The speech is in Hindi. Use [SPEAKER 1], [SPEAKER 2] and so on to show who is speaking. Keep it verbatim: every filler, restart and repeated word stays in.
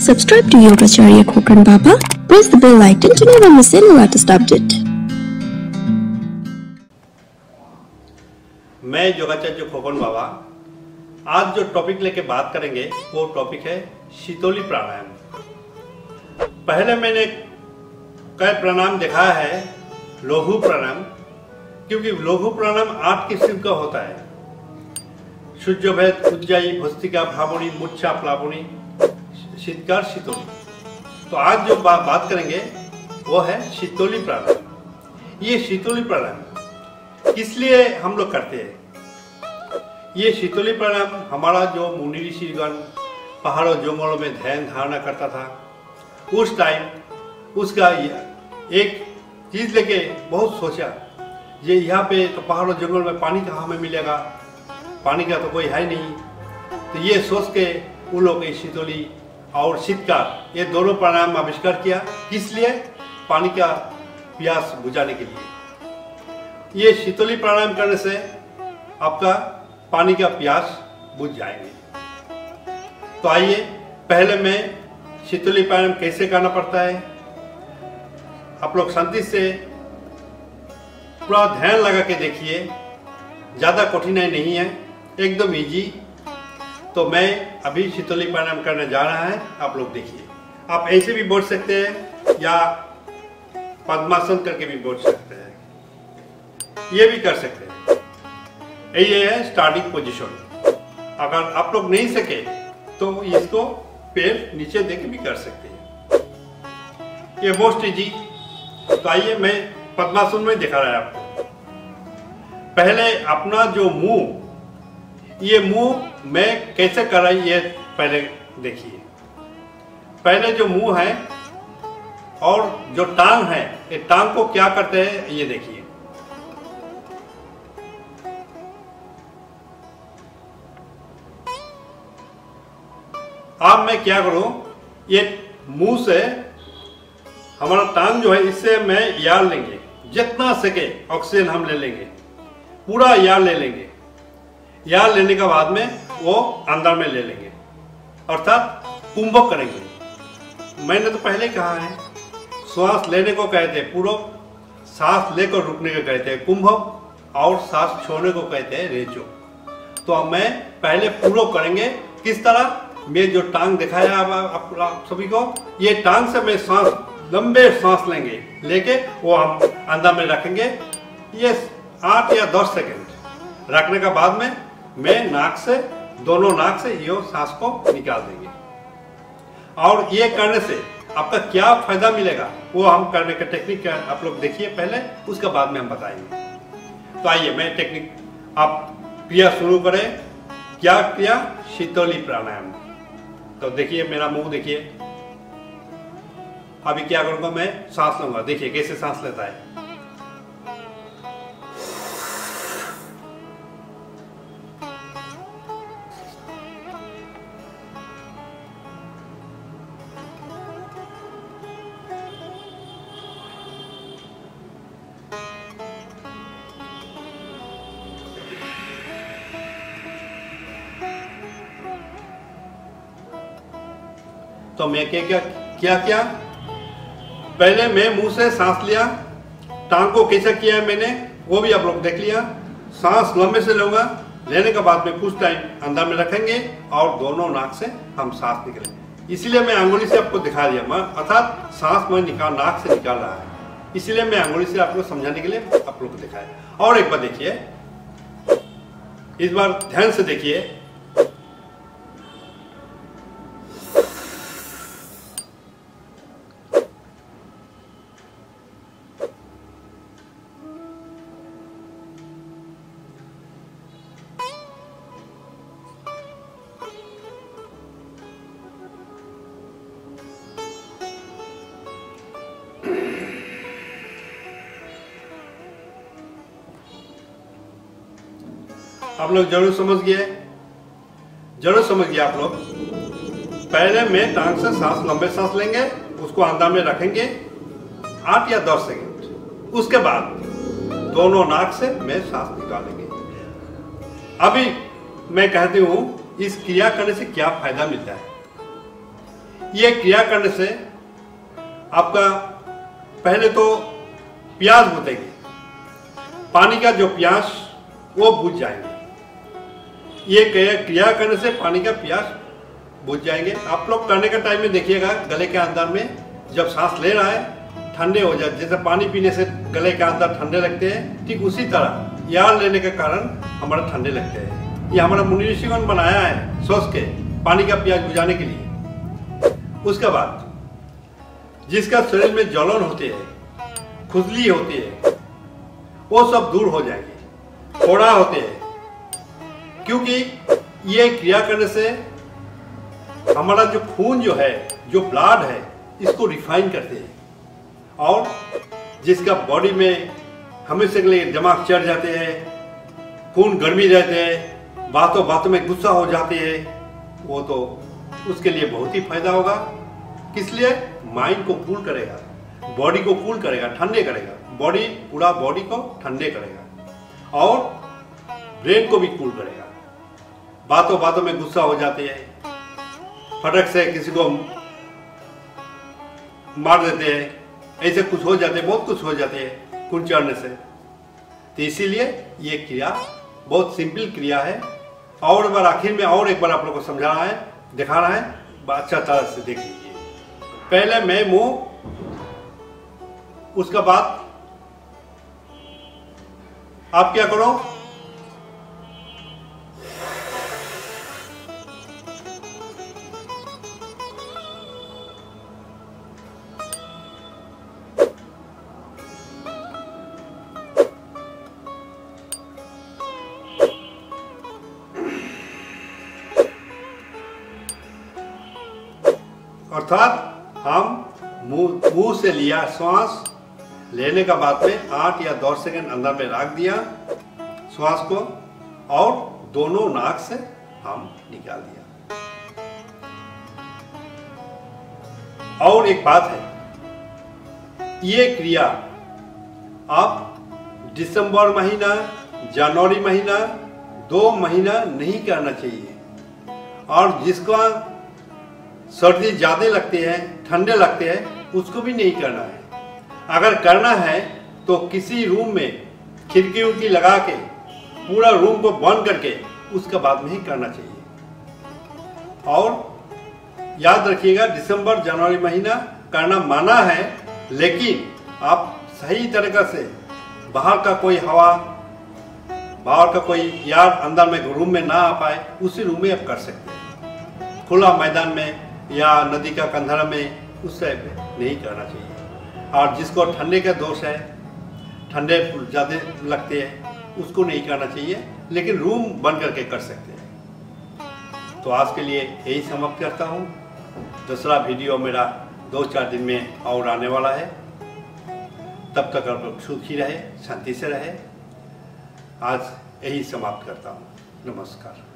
[SPEAKER 1] Subscribe to Yogacharya Khokan Baba. Press the bell icon to never miss any latest update.
[SPEAKER 2] मैं योगाचार्य खोकन बाबा आज जो टॉपिक लेके बात करेंगे वो टॉपिक है शीतोली प्राणायाम। पहले मैंने कई प्राणायाम दिखाया है लघु प्राणायाम, क्योंकि लघु प्राणायाम आठ किस्म का होता है। सूर्यभेद, उज्जाई, भस्त्रिका, भ्रामरी, मूर्छा, प्लावनी, शीतकार, शीतोली। तो आज जो बा, बात करेंगे वो है शीतोली प्राणायाम। ये शीतोली प्राणायाम किस लिए हम लोग करते हैं? ये शीतोली प्राणायाम हमारा जो मुनि ऋषिगण पहाड़ों जंगलों में ध्यान धारणा करता था, उस टाइम उसका एक चीज लेके बहुत सोचा, ये यहाँ पे तो पहाड़ों जंगल में पानी कहाँ हमें मिलेगा, पानी का तो कोई है नहीं। तो ये सोच के उन लोगों ने शीतोली और शीतकार ये दोनों प्राणायाम आविष्कार किया। किस लिए? पानी का प्यास बुझाने के लिए। ये शीतोली प्राणायाम करने से आपका पानी का प्यास बुझ जाएंगे। तो आइए पहले मैं शीतोली प्राणायाम कैसे करना पड़ता है, आप लोग शांति से पूरा ध्यान लगा के देखिए। ज्यादा कठिनाई नहीं है, एकदम इजी। तो मैं अभी शीतोली प्राणायाम करने जा रहा है, आप लोग देखिए। आप ऐसे भी बैठ सकते हैं या पद्मासन करके भी बैठ सकते हैं, ये भी कर सकते हैं। ये है स्टार्टिंग पोजीशन। अगर आप लोग नहीं सके तो इसको पैर नीचे देके भी कर सकते हैं, ये मोस्ट इजी। तो आइए मैं पद्मासन में दिखा रहा है आपको। पहले अपना जो मुंह, ये मुंह में कैसे कर रहा है ये पहले देखिए। पहले जो मुंह है और जो टांग है, ये टांग को क्या करते हैं ये देखिए। अब मैं क्या करूं, ये मुंह से हमारा टांग जो है इससे मैं यार लेंगे, जितना सके ऑक्सीजन हम ले लेंगे, पूरा यार ले लेंगे। यार लेने के बाद में वो अंदर में ले लेंगे, अर्थात कुंभक करेंगे। मैंने तो पहले कहा है, श्वास लेने को कहते हैं पूरक, सांस लेकर रुकने को कहते हैं कुंभक, और सांस छोड़ने को कहते हैं रेचो। तो अब मैं पहले पूरक करेंगे। किस तरह? मैं जो टांग दिखाया आप, आप सभी को, ये टांग से मैं सांस लंबे सांस लेंगे, लेके वो हम अंदर में रखेंगे। ये आठ या दस सेकेंड रखने के बाद में मैं नाक से, दोनों नाक से ये सांस को निकाल देंगे। और ये करने से आपका क्या फायदा मिलेगा वो हम करने का टेक्निक आप लोग देखिए पहले, उसके बाद में हम बताएंगे। तो आइए मैं टेक्निक, आप क्रिया शुरू करें। क्या क्रिया? शीतोली प्राणायाम। तो देखिए मेरा मुंह देखिए। अभी क्या करूंगा, मैं सांस लूंगा। देखिए कैसे सांस लेता है। तो मैं क्या क्या क्या क्या पहले मैं मुंह से सांस लिया, टांग को कैसे किया है मैंने वो भी आप लोग देख लिया। सांस लंबे से लूंगा, लेने के बाद में कुछ टाइम अंदर में रखेंगे और दोनों नाक से हम सांस निकलेंगे। इसलिए मैं अंगुली से आपको दिखा दिया, मैं अर्थात सांस मैं निकाल नाक से निकाल रहा है, इसलिए मैं अंगुली से आपको समझाने के लिए आप लोग को दिखाया। और एक बार देखिए, इस बार ध्यान से देखिए। आप लोग जरूर समझ गए, जरूर समझ गए आप लोग। पहले में टांग से सांस, लंबे सांस लेंगे, उसको अंदर में रखेंगे आठ या दस सेकंड। उसके बाद दोनों नाक से मैं सांस निकालेंगे। अभी मैं कहती हूं इस क्रिया करने से क्या फायदा मिलता है। ये क्रिया करने से आपका पहले तो प्यास बुझेगी, पानी का जो प्यास वो बुझ जाएंगे। ये क्रिया करने से पानी का प्यास बुझ जाएंगे। आप लोग करने के टाइम में देखिएगा गले के अंदर में जब सांस ले रहा है ठंडे हो जाए, जैसे पानी पीने से गले के अंदर ठंडे लगते हैं, ठीक उसी तरह यार लेने के कारण हमारा ठंडे लगते हैं। ये हमारा मुनि ऋषिगण बनाया है सोच के पानी का प्यास बुझाने के लिए। उसके बाद जिसका शरीर में जलन होती है, खुजली होती है, वो सब दूर हो जाएंगे, फोड़ा होते हैं, क्योंकि ये क्रिया करने से हमारा जो खून जो है, जो ब्लड है, इसको रिफाइन करते हैं। और जिसका बॉडी में हमेशा के लिए दिमाग चढ़ जाते हैं, खून गर्मी रहते हैं, बातों बातों में गुस्सा हो जाते हैं, वो तो उसके लिए बहुत ही फायदा होगा। किस लिए? माइंड को कूल करेगा, बॉडी को कूल करेगा, ठंडे करेगा, बॉडी पूरा बॉडी को ठंडे करेगा और ब्रेन को भी कूल करेगा। बातों बातों में गुस्सा हो जाते हैं, फटक से किसी को मार देते हैं, ऐसे कुछ हो जाते हैं, बहुत कुछ हो जाते हैं खून चढ़ने से। तो इसीलिए ये क्रिया बहुत सिंपल क्रिया है। और बार आखिर में और एक बार आप लोग को समझाना है, दिखाना है, अच्छा तरह से देख लीजिए। पहले मैं मुंह, उसका बाद आप क्या करो, अर्थात हम मुंह मुंह से लिया श्वास लेने का बाद में आठ या दस सेकंड अंदर में रख दिया श्वास को और दोनों नाक से हम निकाल दिया। और एक बात है, ये क्रिया आप दिसंबर महीना, जनवरी महीना, दो महीना नहीं करना चाहिए। और जिसका सर्दी ज्यादा लगती है, ठंडे लगते हैं, उसको भी नहीं करना है। अगर करना है तो किसी रूम में खिड़की उड़की लगा के पूरा रूम को बंद करके उसके बाद में ही करना चाहिए। और याद रखिएगा दिसंबर जनवरी महीना करना माना है, लेकिन आप सही तरीका से बाहर का कोई हवा, बाहर का कोई यार अंदर में रूम में ना आ पाए, उसी रूम में आप कर सकते हैं। खुला मैदान में या नदी का कंधारा में उससे नहीं करना चाहिए। और जिसको ठंडे का दोष है, ठंडे ज़्यादा लगते हैं, उसको नहीं करना चाहिए, लेकिन रूम बंद करके कर सकते हैं। तो आज के लिए यही समाप्त करता हूँ। दूसरा वीडियो मेरा दो चार दिन में और आने वाला है। तब तक आप लोग सुखी रहे, शांति से रहे। आज यही समाप्त करता हूँ। नमस्कार।